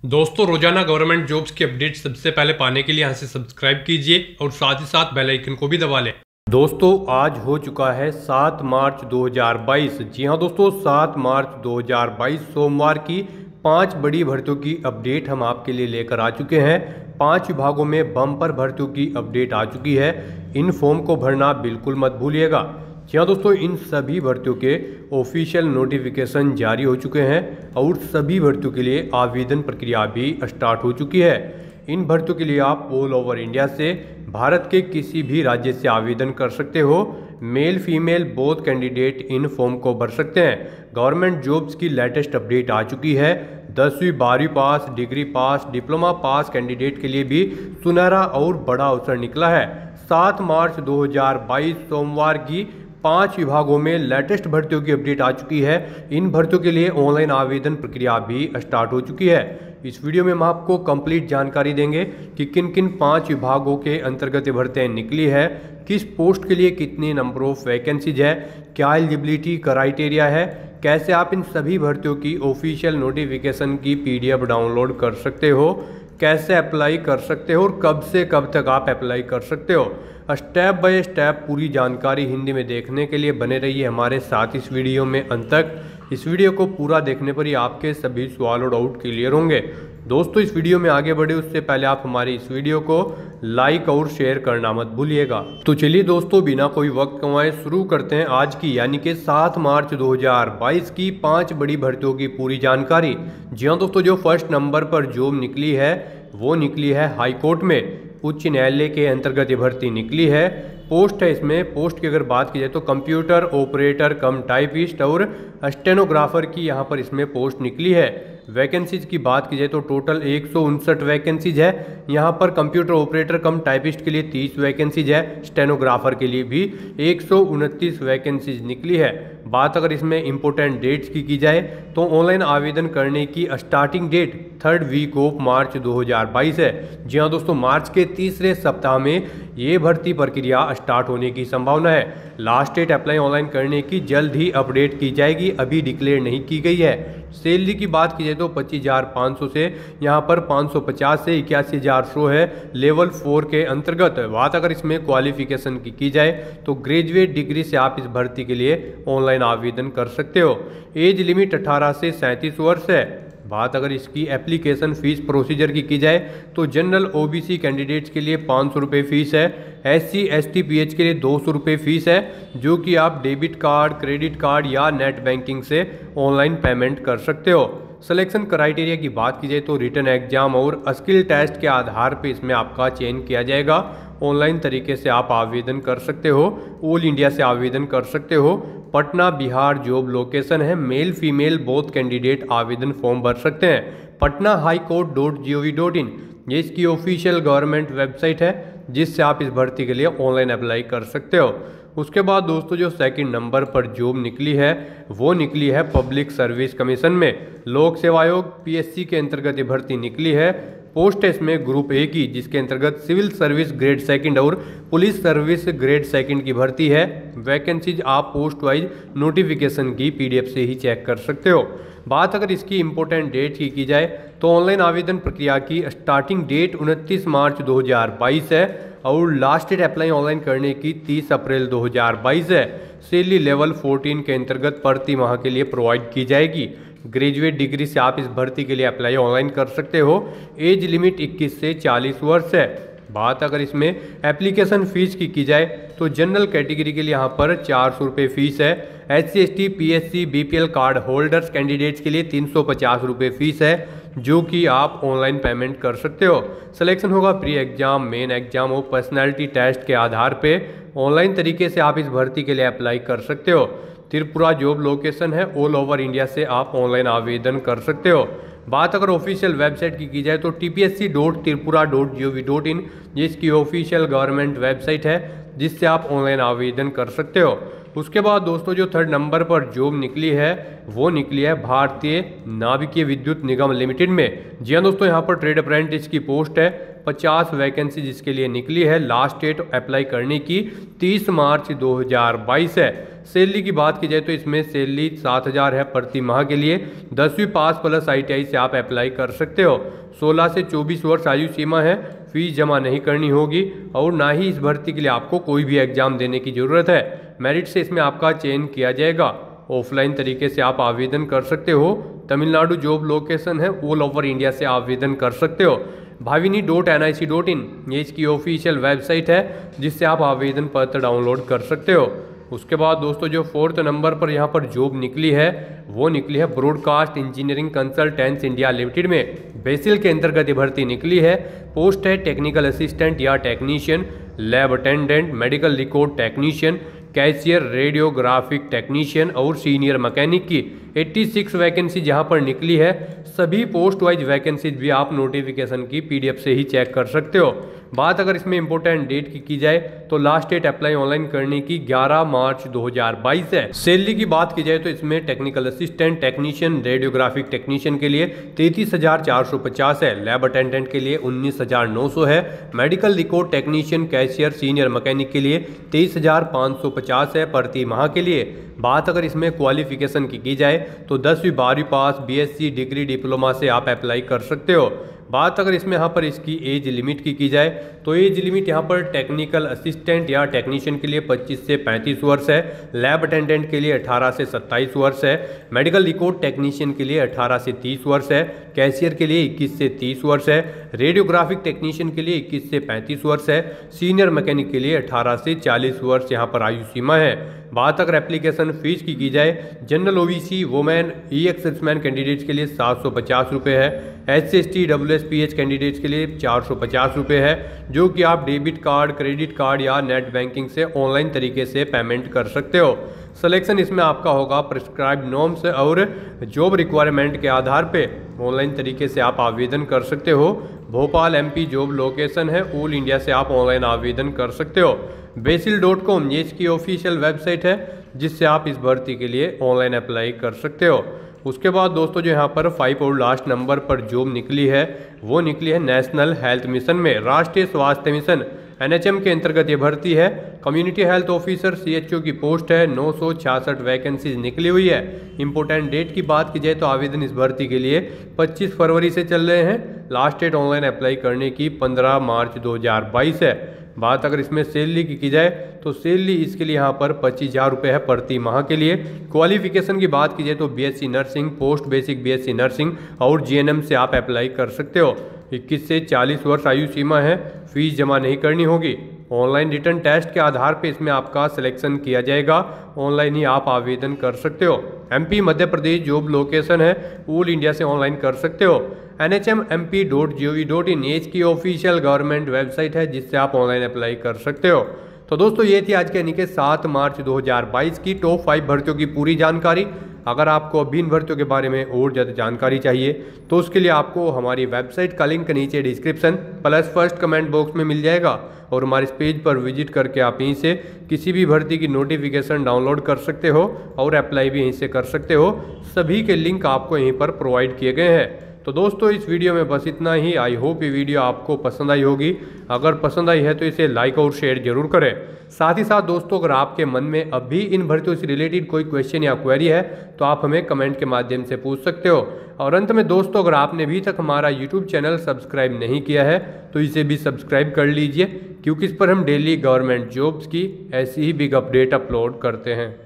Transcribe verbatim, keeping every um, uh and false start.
दोस्तों रोजाना government jobs की अपडेट सबसे पहले पाने के लिए यहाँ से सब्सक्राइब कीजिए और साथ ही साथ बेल आइकन को भी दबा लें। दोस्तों आज हो चुका है सात मार्च दो हज़ार बाईस। जी हाँ दोस्तों, सात मार्च दो हज़ार बाईस सोमवार की पांच बड़ी भर्तियों की अपडेट हम आपके लिए लेकर आ चुके हैं। पांच विभागों में बम्पर भर्तियों की अपडेट आ चुकी है। इन फॉर्म को भरना बिल्कुल मत भूलिएगा। जी हाँ दोस्तों, इन सभी भर्तियों के ऑफिशियल नोटिफिकेशन जारी हो चुके हैं और सभी भर्तियों के लिए आवेदन प्रक्रिया भी स्टार्ट हो चुकी है। इन भर्तियों के लिए आप ऑल ओवर इंडिया से भारत के किसी भी राज्य से आवेदन कर सकते हो। मेल फीमेल बोथ कैंडिडेट इन फॉर्म को भर सकते हैं। गवर्नमेंट जॉब्स की लेटेस्ट अपडेट आ चुकी है। दसवीं बारहवीं पास, डिग्री पास, डिप्लोमा पास कैंडिडेट के लिए भी सुनहरा और बड़ा अवसर निकला है। सात मार्च दो हज़ार बाईस सोमवार की पांच विभागों में लेटेस्ट भर्तियों की अपडेट आ चुकी है। इन भर्तियों के लिए ऑनलाइन आवेदन प्रक्रिया भी स्टार्ट हो चुकी है। इस वीडियो में हम आपको कंप्लीट जानकारी देंगे कि किन किन पांच विभागों के अंतर्गत भर्तियां निकली है, किस पोस्ट के लिए कितने नंबर ऑफ वैकेंसीज है, क्या एलिजिबिलिटी क्राइटेरिया है, कैसे आप इन सभी भर्तियों की ऑफिशियल नोटिफिकेशन की पीडीएफ डाउनलोड कर सकते हो, कैसे अप्लाई कर सकते हो और कब से कब तक आप अप्लाई कर सकते हो। स्टेप बाय स्टेप पूरी जानकारी हिंदी में देखने के लिए बने रहिए हमारे साथ इस वीडियो में अंत तक। इस वीडियो को पूरा देखने पर ही आपके सभी सवाल और डाउट क्लियर होंगे। दोस्तों इस वीडियो में आगे बढ़े उससे पहले आप हमारे इस वीडियो को लाइक और शेयर करना मत भूलिएगा। तो चलिए दोस्तों बिना कोई वक्त गंवाए शुरू करते हैं आज की यानी कि सात मार्च दो हज़ार बाईस की पांच बड़ी भर्तियों की पूरी जानकारी। जी हाँ दोस्तों, जो फर्स्ट नंबर पर जॉब निकली है वो निकली है हाई कोर्ट में, उच्च न्यायालय के अंतर्गत ये भर्ती निकली है। पोस्ट है इसमें, पोस्ट की अगर बात की जाए तो कंप्यूटर ऑपरेटर कम टाइपिस्ट और स्टेनोग्राफर की यहाँ पर इसमें पोस्ट निकली है। वैकेंसीज की बात की जाए तो टोटल एक सौ उनसठ वैकेंसीज है। यहाँ पर कंप्यूटर ऑपरेटर कम टाइपिस्ट के लिए तीस वैकेंसीज है, स्टेनोग्राफर के लिए भी एक सौ उनतीस वैकेंसीज निकली है। बात अगर इसमें इंपॉर्टेंट डेट्स की की जाए तो ऑनलाइन आवेदन करने की starting date third week of March दो हज़ार बाईस है। जी हाँ दोस्तों, मार्च के तीसरे सप्ताह में ये भर्ती प्रक्रिया स्टार्ट होने की संभावना है। लास्ट डेट अप्लाई ऑनलाइन करने की जल्द ही अपडेट की जाएगी, अभी डिक्लेयर नहीं की गई है। सैलरी की बात की जाए तो पच्चीस हज़ार पाँच सौ से यहाँ पर पाँच सौ पचास से इक्यासी हज़ार सौ है लेवल फोर के अंतर्गत। बात अगर इसमें क्वालिफिकेशन की की जाए तो ग्रेजुएट डिग्री से आप इस भर्ती के लिए ऑनलाइन आवेदन कर सकते हो। एज लिमिट अठारह से सैंतीस वर्ष है। बात अगर इसकी एप्लीकेशन फीस प्रोसीजर की की जाए तो जनरल ओबीसी कैंडिडेट्स के लिए पाँच सौ रुपये फीस है, S C S T P H के लिए दो सौ रुपये फीस है, जो कि आप डेबिट कार्ड, क्रेडिट कार्ड या नेट बैंकिंग से ऑनलाइन पेमेंट कर सकते हो। सिलेक्शन क्राइटेरिया की बात की जाए तो रिटन एग्जाम और स्किल टेस्ट के आधार पर इसमें आपका चयन किया जाएगा। ऑनलाइन तरीके से आप आवेदन कर सकते हो, ऑल इंडिया से आवेदन कर सकते हो। पटना बिहार जॉब लोकेशन है। मेल फीमेल बोथ कैंडिडेट आवेदन फॉर्म भर सकते हैं। Patna high court dot G O V dot in ये इसकी ऑफिशियल गवर्नमेंट वेबसाइट है जिससे आप इस भर्ती के लिए ऑनलाइन अप्लाई कर सकते हो। उसके बाद दोस्तों जो सेकंड नंबर पर जॉब निकली है वो निकली है पब्लिक सर्विस कमीशन में, लोक सेवा आयोग पी एस सी के अंतर्गत ये भर्ती निकली है। पोस्ट है इसमें ग्रुप ए की, जिसके अंतर्गत सिविल सर्विस ग्रेड सेकंड और पुलिस सर्विस ग्रेड सेकंड की भर्ती है। वैकेंसीज आप पोस्ट वाइज नोटिफिकेशन की पीडीएफ से ही चेक कर सकते हो। बात अगर इसकी इंपॉर्टेंट डेट की की जाए तो ऑनलाइन आवेदन प्रक्रिया की स्टार्टिंग डेट उनतीस मार्च दो हज़ार बाईस है और लास्ट डेट अप्लाई ऑनलाइन करने की तीस अप्रैल दो हज़ार बाईस है। सैलरी लेवल चौदह के अंतर्गत प्रति माह के लिए प्रोवाइड की जाएगी। ग्रेजुएट डिग्री से आप इस भर्ती के लिए अप्लाई ऑनलाइन कर सकते हो। एज लिमिट इक्कीस से चालीस वर्ष है। बात अगर इसमें एप्लीकेशन फीस की की जाए तो जनरल कैटेगरी के लिए यहाँ पर चार सौ रुपये फीस है, S C S T P S C B P L card holders candidates के लिए तीन सौ पचास रुपये फीस है, जो कि आप ऑनलाइन पेमेंट कर सकते हो। सिलेक्शन होगा प्री एग्जाम, मेन एग्जाम और पर्सनैलिटी टेस्ट के आधार पे। ऑनलाइन तरीके से आप इस भर्ती के लिए अप्लाई कर सकते हो। त्रिपुरा जॉब लोकेशन है, ऑल ओवर इंडिया से आप ऑनलाइन आवेदन कर सकते हो। बात अगर ऑफिशियल वेबसाइट की की जाए तो T P S C dot Tripura dot G O V dot in ये इसकी ऑफिशियल गवर्नमेंट वेबसाइट है जिससे आप ऑनलाइन आवेदन कर सकते हो। उसके बाद दोस्तों जो थर्ड नंबर पर जॉब निकली है वो निकली है भारतीय नाभिकीय विद्युत निगम लिमिटेड में। जी हाँ दोस्तों, यहाँ पर ट्रेड अप्रेंटिस की पोस्ट है, पचास वैकेंसी जिसके लिए निकली है। लास्ट डेट अप्लाई करने की तीस मार्च दो हज़ार बाईस है। सैलरी की बात की जाए तो इसमें सैलरी सात हज़ार है प्रति माह के लिए। दसवीं पास प्लस आई टी आई से आप अप्लाई कर सकते हो। सोलह से चौबीस वर्ष आयु सीमा है। फीस जमा नहीं करनी होगी और ना ही इस भर्ती के लिए आपको कोई भी एग्जाम देने की ज़रूरत है। मेरिट से इसमें आपका चयन किया जाएगा। ऑफलाइन तरीके से आप आवेदन कर सकते हो। तमिलनाडु जॉब लोकेशन है, ऑल ओवर इंडिया से आवेदन कर सकते हो। Bhavini dot N I C dot in ये इसकी ऑफिशियल वेबसाइट है जिससे आप आवेदन पत्र डाउनलोड कर सकते हो। उसके बाद दोस्तों जो फोर्थ नंबर पर यहाँ पर जॉब निकली है वो निकली है broadcast engineering consultants India limited में। बेसिल के अंतर्गत ये भर्ती निकली है। पोस्ट है टेक्निकल असिस्टेंट या technician, lab attendant, medical record technician, cashier, radiographic technician और सीनियर मैकेनिक की छियासी वैकेंसी जहां पर निकली है। सभी पोस्ट वाइज वैकेंसीज भी आप नोटिफिकेशन की पीडीएफ से ही चेक कर सकते हो। बात अगर इसमें इंपॉर्टेंट डेट की की जाए तो लास्ट डेट अप्लाई ऑनलाइन करने की ग्यारह मार्च दो हज़ार बाईस है। सैलरी की बात की जाए तो इसमें technical assistant, technician, radiographic technician के लिए तैंतीस हजार चार सौ पचास है। लैब अटेंडेंट के लिए उन्नीस हजार नौ सौ है। Medical record technician, cashier, senior mechanic के लिए तेईस हजार पाँच सौ पचास है प्रति माह के लिए। बात अगर इसमें क्वालिफिकेशन की की जाए तो दसवीं बारहवीं पास, बीएससी डिग्री, डिप्लोमा से आप अप्लाई कर सकते हो। बात अगर इसमें यहाँ पर इसकी एज लिमिट की की जाए तो एज लिमिट यहाँ पर टेक्निकल असिस्टेंट या टेक्नीशियन के लिए पच्चीस से पैंतीस वर्ष है। लैब अटेंडेंट के लिए अठारह से सत्ताईस वर्ष है। मेडिकल रिकॉर्ड टेक्नीशियन के लिए अठारह से तीस वर्ष है। कैशियर के लिए इक्कीस से तीस वर्ष है। रेडियोग्राफिक टेक्नीशियन के लिए इक्कीस से पैंतीस वर्ष है। सीनियर मैकेनिक के लिए अठारह से चालीस वर्ष यहाँ पर आयु सीमा है। बात अगर एप्लीकेशन फीस की की जाए, जनरल ओबीसी, वुमेन, ई एक्सेसमैन कैंडिडेट्स के लिए सात सौ पचास रुपये है। S C S T, W S P H candidates के लिए चार सौ पचास रुपये है, जो कि आप डेबिट कार्ड, क्रेडिट कार्ड या नेट बैंकिंग से ऑनलाइन तरीके से पेमेंट कर सकते हो। सिलेक्शन इसमें आपका होगा प्रिस्क्राइब नॉर्म्स और जॉब रिक्वायरमेंट के आधार पे ऑनलाइन तरीके से आप आवेदन कर सकते हो। भोपाल एमपी जॉब लोकेशन है, ऑल इंडिया से आप ऑनलाइन आवेदन कर सकते हो। बेसिल डॉट कॉम ये इसकी ऑफिशियल वेबसाइट है जिससे आप इस भर्ती के लिए ऑनलाइन अप्लाई कर सकते हो। उसके बाद दोस्तों जो यहाँ पर फाइव और लास्ट नंबर पर जॉब निकली है वो निकली है नेशनल हेल्थ मिशन में। राष्ट्रीय स्वास्थ्य मिशन एन एच एम के अंतर्गत ये भर्ती है। Community health officer C H O की पोस्ट है। नौ सौ छियासठ वैकेंसीज निकली हुई है। इंपॉर्टेंट डेट की बात की जाए तो आवेदन इस भर्ती के लिए पच्चीस फरवरी से चल रहे हैं। लास्ट डेट ऑनलाइन अप्लाई करने की पंद्रह मार्च दो हज़ार बाईस है। बात अगर इसमें सैलरी की की जाए तो सैलरी इसके लिए यहाँ पर पच्चीस हज़ार रुपये है प्रति माह के लिए। क्वालिफिकेशन की बात की जाए तो BSc nursing, post basic BSc nursing और जीएनएम से आप अप्लाई कर सकते हो। इक्कीस से चालीस वर्ष आयु सीमा है। फीस जमा नहीं करनी होगी। ऑनलाइन रिटर्न टेस्ट के आधार पे इसमें आपका सिलेक्शन किया जाएगा। ऑनलाइन ही आप आवेदन कर सकते हो। MP Madhya Pradesh job location है, ऑल इंडिया से ऑनलाइन कर सकते हो। N H M M P dot G O V dot in एच की ऑफिशियल गवर्नमेंट वेबसाइट है जिससे आप ऑनलाइन अप्लाई कर सकते हो। तो दोस्तों ये थी आज के यानी कि सात मार्च दो हज़ार बाईस की टॉप फाइव भर्तियों की पूरी जानकारी। अगर आपको अभी इन भर्तियों के बारे में और ज़्यादा जानकारी चाहिए तो उसके लिए आपको हमारी वेबसाइट का लिंक नीचे description plus first comment box में मिल जाएगा और हमारे इस पेज पर विजिट करके आप यहीं से किसी भी भर्ती की नोटिफिकेशन डाउनलोड कर सकते हो और अप्लाई भी यहीं से कर सकते हो। सभी के लिंक आपको यहीं पर प्रोवाइड किए गए हैं। तो दोस्तों इस वीडियो में बस इतना ही। आई होप ये वीडियो आपको पसंद आई होगी। अगर पसंद आई है तो इसे लाइक और शेयर जरूर करें। साथ ही साथ दोस्तों अगर आपके मन में अभी इन भर्तियों से रिलेटेड कोई क्वेश्चन या क्वेरी है तो आप हमें कमेंट के माध्यम से पूछ सकते हो। और अंत में दोस्तों अगर आपने अभी तक हमारा यूट्यूब चैनल सब्सक्राइब नहीं किया है तो इसे भी सब्सक्राइब कर लीजिए, क्योंकि इस पर हम डेली गवर्नमेंट जॉब्स की ऐसी ही बिग अपडेट अपलोड करते हैं।